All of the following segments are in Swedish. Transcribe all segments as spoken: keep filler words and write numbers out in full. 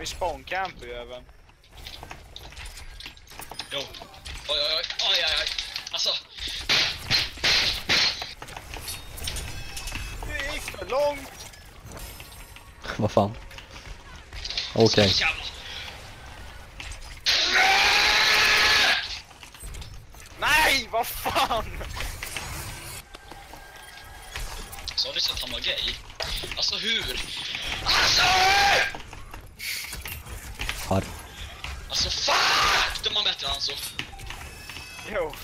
vi spawncamper ju även. Jo. Oj, oj, oj, oj, oj, oj. Alltså. Det gick för långt. Vad fan? Okej. Okay. Nej, vad fan! Så har du sett han var gay? Alltså hur? Alltså! Har. Alltså fuck! De har bättre än så. Jo.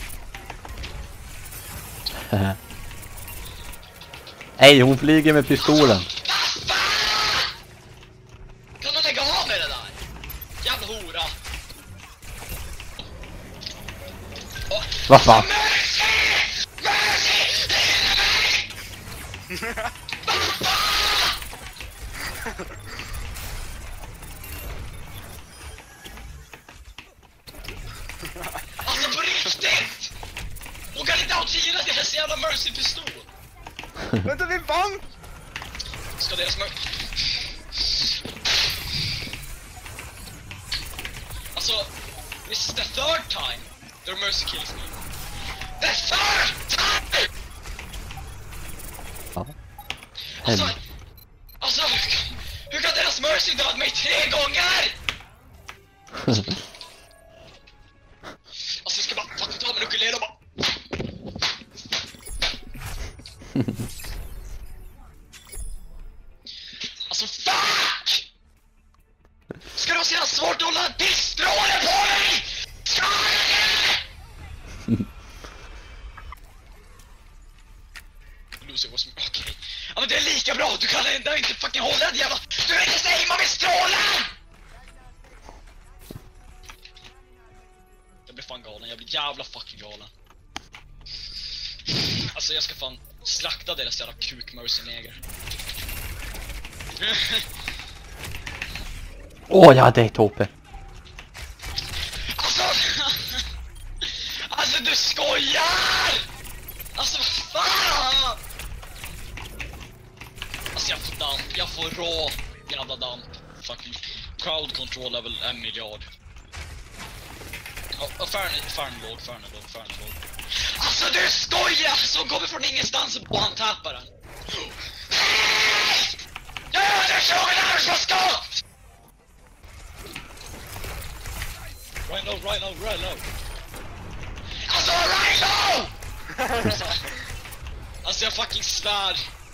Ej, hon flyger med pistolen. Kan du lägga av med det där? Jävla hora. Oh. Vad fan? Alltså på riktigt! Hon kan inte outgira deras jävla mercy-pistol. Vänta, vi vann! Ska deras mercy... Alltså, this is the third time their mercy kills me. The third time! Ja. Alltså, alltså, hur kan deras mercy döda mig tre gånger? Alltså jag ska bara fucking ta min ukulele och bara... Alltså fuck! Ska du ha så jävla svårt att hålla pissstrålen på mig? Ska det? Lucy var som... Okej. Okay. Ja men det är lika bra, du kan ändå inte fucking hålla den jävla... Du vill inte säga med strålen! Jag blir fan galen, jag blir jävla fucking galen. Alltså jag ska fan slakta deras jävla kuk-mercy-neger. Åh, oh, jag hade ett H P. Alltså... Alltså du skojar! Alltså vad fan! Alltså jag får damp, jag får rå jävla damp. Fucking crowd control level en miljard. Ja, oh, färn är låg, färn är låg, färn är låg. Alltså du skojar! Så kommer från ingenstans och one-tappar den. Jag gör det tjugo som skott! Right low, right low, right low. Alltså right low! Alltså jag fucking svär.